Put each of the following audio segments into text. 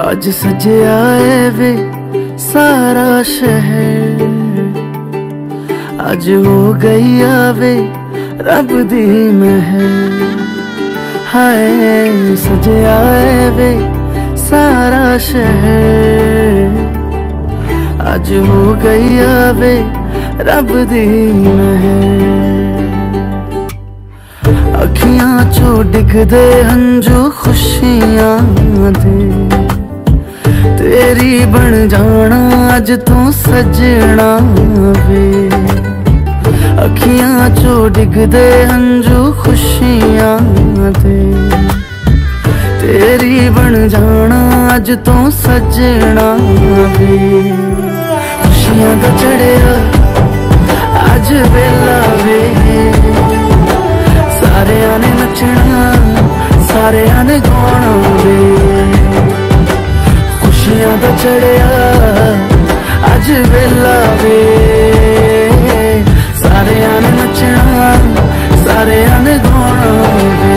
आज सजया है वे सारा शहर, आज हो गई आवे रब दी महर। हाय सजया है वे सारा शहर, आज हो गई आवे रब दी महर। अखियां चो डिगदे हंजू खुशियां दे, तेरी बन जाना अज तू सजना वे। अखियां चो डिगदे हंजू खुशियां दे, तेरी बन जाना अज तू सजना वे। खुशियां दा चढ़िया अज वेला वे, सारेयां ने नचना सारेयां ने गाना वे। खुशियां दा चढ़िया अज वेला वे, सारेयां ने नचना सारेयां ने गाना वे।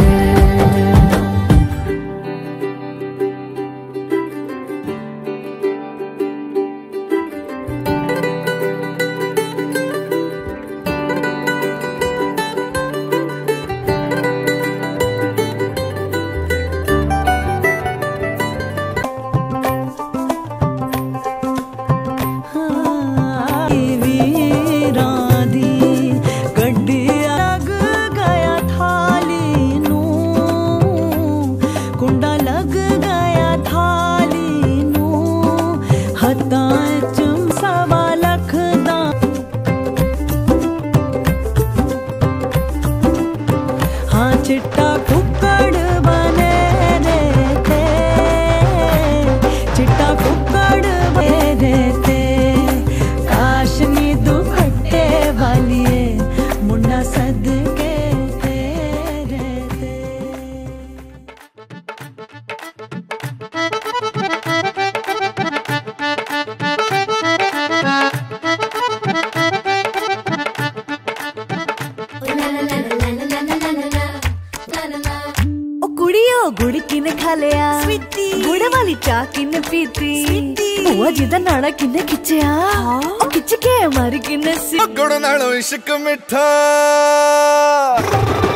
चिट्टा कुक्कड़ बने रहते, चिट्टा कुक्कड़ बने रहते। काशनी दुपट्टे वालिए मुन्ना सदके रहते। गुड़ किने खा लिया, गुड़ वाली चाह किने पीती, बुआ जी दा नाड़ा किने खिंचिया, खिंच के मारी किने सी। गुड़ नालों इश्क मिठा।